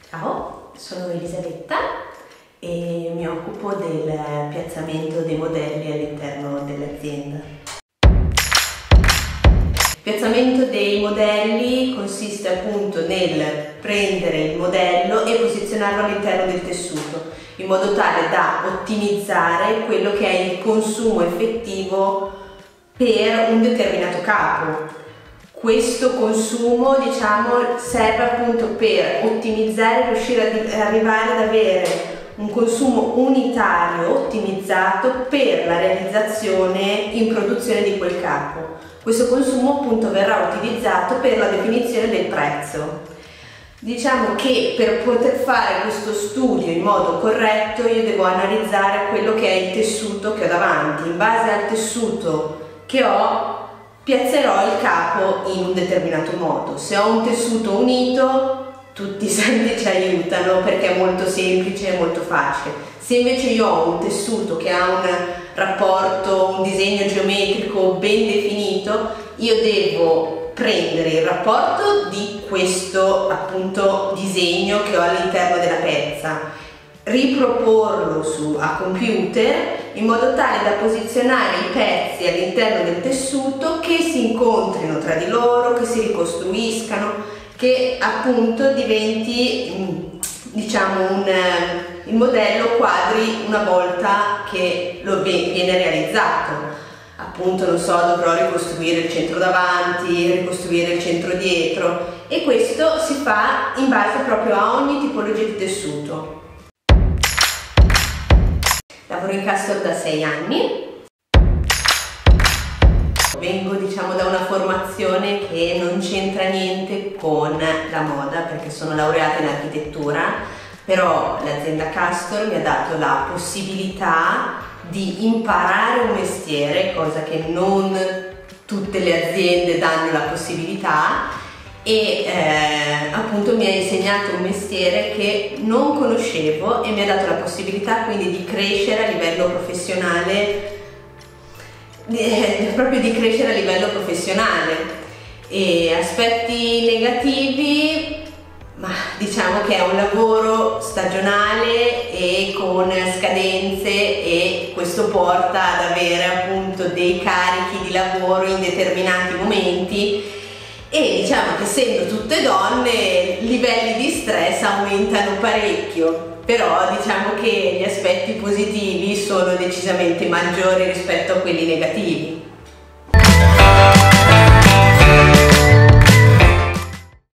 Ciao, sono Elisabetta e mi occupo del piazzamento dei modelli all'interno dell'azienda. Il piazzamento dei modelli consiste appunto nel prendere il modello e posizionarlo all'interno del tessuto in modo tale da ottimizzare quello che è il consumo effettivo per un determinato capo. Questo consumo, serve appunto per ottimizzare e riuscire ad arrivare ad avere un consumo unitario ottimizzato per la realizzazione in produzione di quel capo. Questo consumo appunto verrà utilizzato per la definizione del prezzo. Diciamo che per poter fare questo studio in modo corretto io devo analizzare quello che è il tessuto che ho davanti. In base al tessuto che ho piazzerò il capo in un determinato modo. Se ho un tessuto unito, tutti i santi ci aiutano perché è molto semplice e molto facile. Se invece io ho un tessuto che ha un rapporto, un disegno geometrico ben definito, io devo prendere il rapporto di questo appunto disegno che ho all'interno della pezza, riproporlo a computer in modo tale da posizionare i pezzi all'interno del tessuto che si incontrino tra di loro, che si ricostruiscano, che appunto diventi il modello quadri una volta che viene realizzato. Appunto, non so, dovrò ricostruire il centro davanti, ricostruire il centro dietro, e questo si fa in base proprio a ogni tipologia di tessuto. Lavoro in Castor da 6 anni, vengo da una formazione che non c'entra niente con la moda perché sono laureata in architettura, però l'azienda Castor mi ha dato la possibilità di imparare un mestiere, cosa che non tutte le aziende danno la possibilità, e appunto mi ha insegnato un mestiere che non conoscevo e mi ha dato la possibilità quindi di crescere a livello professionale, E aspetti negativi, ma diciamo che è un lavoro stagionale e con scadenze, e questo porta ad avere appunto dei carichi di lavoro in determinati momenti, e diciamo che essendo tutte donne i livelli di stress aumentano parecchio, però diciamo che gli aspetti positivi sono decisamente maggiori rispetto a quelli negativi.